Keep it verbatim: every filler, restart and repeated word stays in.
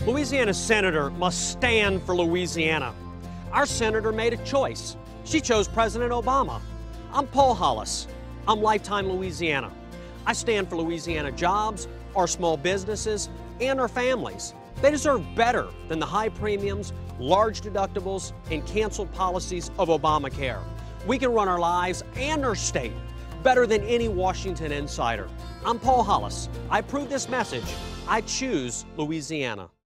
Louisiana senator must stand for Louisiana. Our senator made a choice. She chose President Obama. I'm Paul Hollis. I'm Lifetime Louisiana. I stand for Louisiana jobs, our small businesses, and our families. They deserve better than the high premiums, large deductibles, and canceled policies of Obamacare. We can run our lives and our state better than any Washington insider. I'm Paul Hollis. I approve this message. I choose Louisiana.